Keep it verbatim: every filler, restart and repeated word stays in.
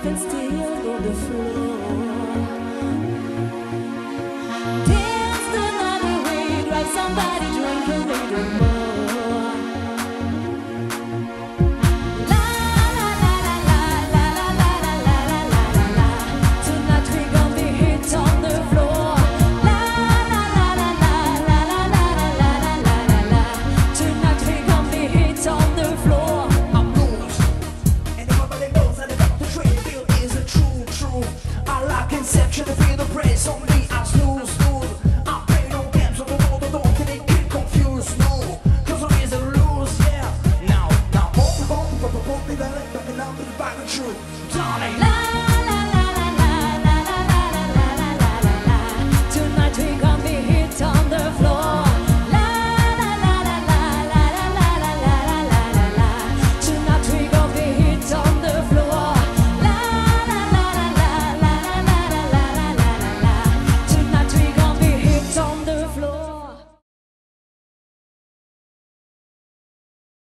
and still on the floor. Dance the night away, drive somebody drink a little more. La la